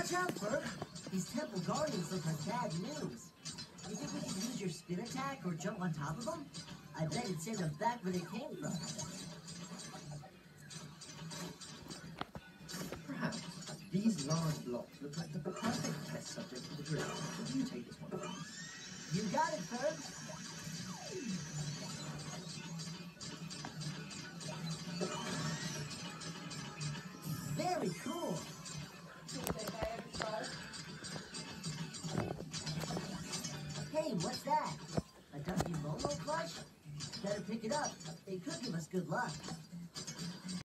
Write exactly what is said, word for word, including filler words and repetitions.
Watch out, Ferb. These temple guardians look like bad news. You think we can use your spin attack or jump on top of them? I bet it'd send them back where they came from. Perhaps these large blocks look like the perfect test subject for the drill. Would you take this one? You got it, Ferb. Very cool. Hey, what's that? A Ducky Momo plush? Better pick it up. It could give us good luck.